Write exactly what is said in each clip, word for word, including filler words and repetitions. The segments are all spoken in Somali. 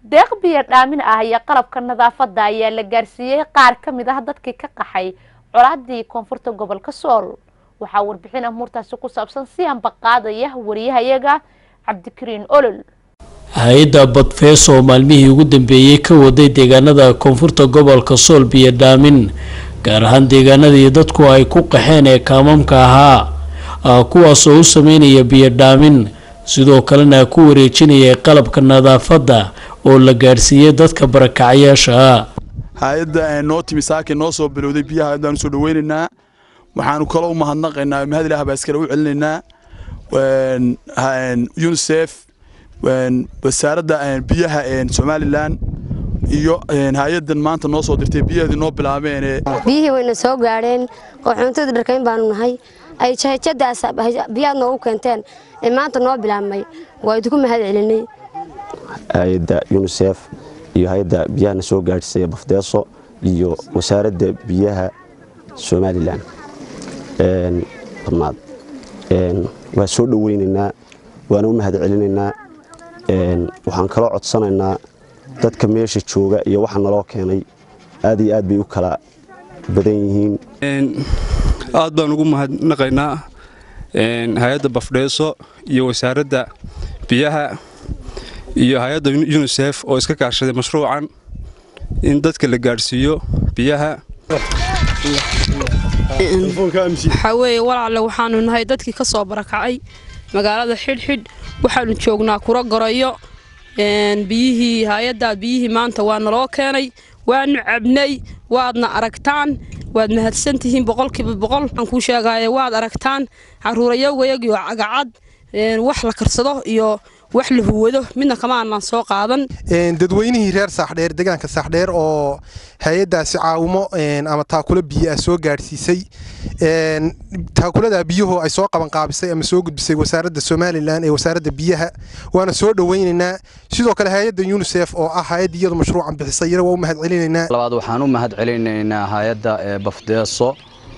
deeq biyo dhaamin ah iyo qalabka nadaafadda ayaa la gaarsiiyay qaar ka mid ah dadkii ka qaxay colaadii koonfurta gobolka Sool waxa warbixin amuurtaasi ku saabsan si aan baqaadaya wariyahayaga Cabdikariin Olol. hay'adda Badfeeso maalmihii ugu dambeeyay ka waday deegaanada koonfurta gobolka Sool biyo dhaamin gaar ahaan deegaanadii dadku ay ku qaxeen ee kaamamka ahaa kuwaas oo u sameynaya biyo dhaamin sidoo kalena ku wareejinaya qalabka nadaafadda oo la gaarsiiyay dadka barakacayaasha hay'adda noo timi saaki noo soo bilowday biyaha hadaan soo dhaweynaa waxaanu kala u mahadnaqaynaa mahad Ilaahay baa iskala u celinaynaa waan UNICEF waan wasaaradda biyaha ee Somaliland iyo hay'addan maanta noo soo dirtay biyaha noo bilaabeen biyihii wayna soo gaareen oo cuntada dharkayn baanu nahay ay jahajadaas biyaha noo keenteen ee maanta noo bilaabmay waa idinku mahad celinay hay'adda UNICEF iyo hay'adda biyaha soo gaarsiisay Badfeeso iyo wasaaradda biyaha Somaliland een farmaad een waa soo dhaweynaynaa waana u mahad celinaynaa een waxaan kala codsanaynaa dadka meesha jooga iyo waxa naloo keenay aad iyo aad bay u kala badan yihiin een aad baan ugu mahadnaqaynaa een hay'adda Badfeeso iyo wasaaradda biyaha iyo hay'adda UNICEF oo iska kaashaday mashruucan in dadka la gaarsiiyo biyaha xawee walaal waxaanu nahay dadkii ka soo barakacay magaalada xidhxidh waxaanu joognaa kura garayo een biyihii hay'adda biyihii maanta waa naloo keenay waanu cabnay waadna aragtaan waad mahadsantihiin boqolkiiba boqol aan ku sheegay waad aragtaan caruurayagayagii oo cagacad een wax la karsado iyo wax la huwado midna kama aan soo qaadan een dadweynihii reer Saaxdheer deegaanka Saaxdheer oo hay'adaasi caawimo een ama taakula biyo soo gaarsiisay een taakulada biyuhu ay soo qaban qaabisay ama soo gudbisay wasaaradda Somaliland ee wasaaradda biyaha waana soo dhaweynaynaa sidoo kale hay'adda UNICEF oo ah hay'adda mashruucan bixisay waa u mahad celinaynaa labaad waxaan u mahad celinaynaa hay'adda Badfeeso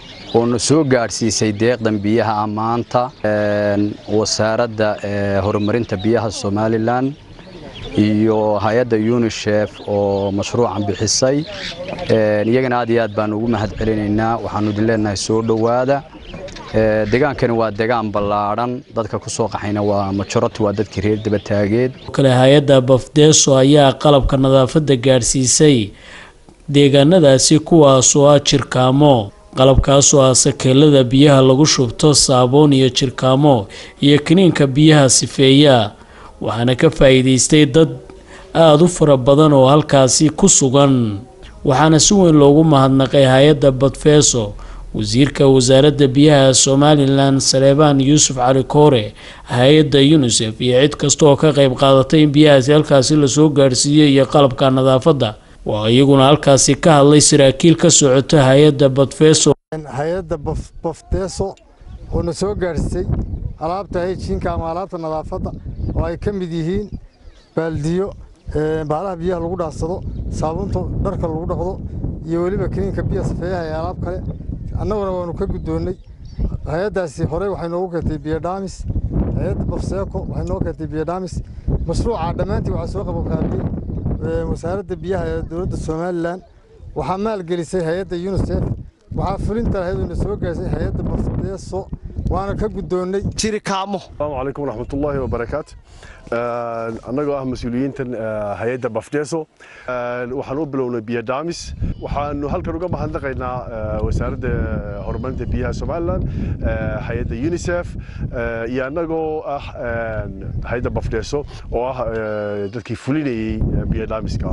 oo soo gaarsiisay deeqdan biyaha amaanta een wasaaradda horumarinta biyaha Somaliland iyo hay'adda UNICEF oo mashruucan bixisay een iyagana aad iyo aad baan ugu mahad celinaynaa waxaanu idin leenahay soo dhawaada ee deegaankani waa deegaan ballaaran dadka ku soo qaxayna waa majority waa dadkii reer daba taageed kale hay'adda Badfeeso ayaa qalabka nadaafadda gaarsiisay deegaanadaasi kuwaas oo ah jirkaamo qalabkaas oo ah sakeelada biyaha lagu shubto saabuun iyo jirkaamo iyo kiniinka biyaha sifeeya waxaana ka faa'iideystay dad aad u fara badan oo halkaasi ku sugan waxaana si weyn loogu mahadnaqay hay'adda Badfeeso wasiirka wasaaradda biyaha Somaliland Saleebaan Yuusuf Cali Koore hay'adda UNICEF iyo cid kasta oo ka qayb qaadatay in biyahaasi halkaasi la soo gaarsiiyay iyo qalabka nadaafadda waa iyaguna halkaasi ka hadlay saraakiil ka socota hay'adda Badfeeso hay'adda Badfeeso oo soo gaarsiisay alaabta hay'adinka ama alaabta nadaafadda oo ay ka mid yihiin baldiyo ee baalaha biyaha lagu dhaansado saabuunta dharka lagu dhaqdo iyo waliba kiniinka biyaha safeeyaha ee alaab kale annaguna waanu ka gudoonay hay'adaasi hore waxay noogu keentay biyo dhaamis hay'adda Badfeeso waxay noogu keentay biyo dhaamis mashruuca dhamaantii waxa soo qaban qaabiyay wasaaradda biyaha ee dawladda Somaliland waxa maalgelisay hay'adda UNICEF waxa fulinta hay'adda soo gaarsiisay hay'adda Badfeeso waana ka gudoonay jirkaamo assalaamu calaykum waraxmatullaahi wabarakaatu anagoo ah mas'uuliyiintan hay'adda Badfeeso waxaan u bilownay biyo dhaamis waxaanu halkan uga mahadnaqaynaa wasaaradda horumarinta biyaha Somaliland hay'adda UNICEF iyo anagoo ah hay'adda Badfeeso oo ah dadkii fulinayay biyo dhaamiska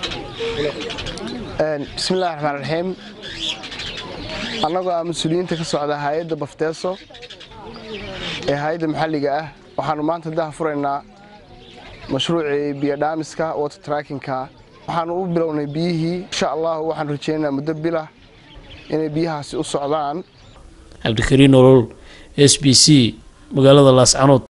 bismillaahir rahmaanir rahiim anagoo ah mas'uuliyiinta ka socda hay'adda Badfeeso ee hay'adda maxalliga ah waxaanu maanta dah furaynaa mashruucii biyo dhaamiska water tracking-ka waxaanu u bilownay biyihii insha Allah waxaan rajaynaynaa muddo bil ah inay biyahaasi u socdaan Cabdikariin Olol S B C magaalada Laascanood.